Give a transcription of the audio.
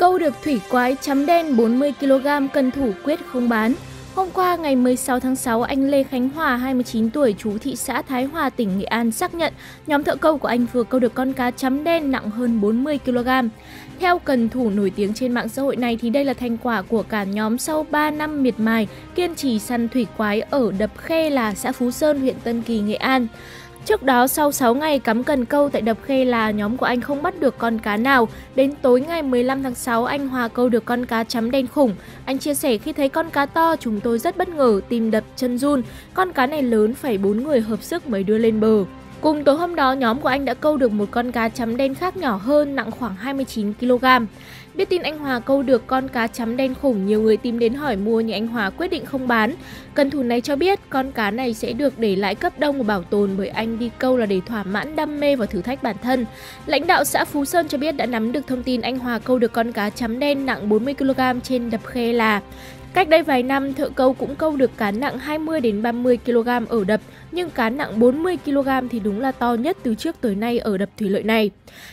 Câu được thủy quái chấm đen 40 kg, cần thủ quyết không bán. Hôm qua ngày 16 tháng 6, anh Lê Khánh Hòa, 29 tuổi, trú thị xã Thái Hòa, tỉnh Nghệ An xác nhận nhóm thợ câu của anh vừa câu được con cá chấm đen nặng hơn 40 kg. Theo cần thủ nổi tiếng trên mạng xã hội này thì đây là thành quả của cả nhóm sau 3 năm miệt mài kiên trì săn thủy quái ở đập Khe Là, xã Phú Sơn, huyện Tân Kỳ, Nghệ An. Trước đó, sau 6 ngày cắm cần câu tại đập Khe Là, nhóm của anh không bắt được con cá nào. Đến tối ngày 15 tháng 6, anh Hòa câu được con cá chấm đen khủng. Anh chia sẻ: khi thấy con cá to, chúng tôi rất bất ngờ, tim đập chân run. Con cá này lớn, phải 4 người hợp sức mới đưa lên bờ. Cùng tối hôm đó, nhóm của anh đã câu được một con cá chấm đen khác nhỏ hơn, nặng khoảng 29 kg. Biết tin anh Hòa câu được con cá chấm đen khủng, nhiều người tìm đến hỏi mua nhưng anh Hòa quyết định không bán. Cần thủ này cho biết con cá này sẽ được để lại cấp đông và bảo tồn bởi anh đi câu là để thỏa mãn đam mê và thử thách bản thân. Lãnh đạo xã Phú Sơn cho biết đã nắm được thông tin anh Hòa câu được con cá chấm đen nặng 40 kg trên đập Khe Là. Cách đây vài năm, thợ câu cũng câu được cá nặng 20 đến 30 kg ở đập, nhưng cá nặng 40 kg thì đúng là to nhất từ trước tới nay ở đập thủy lợi này.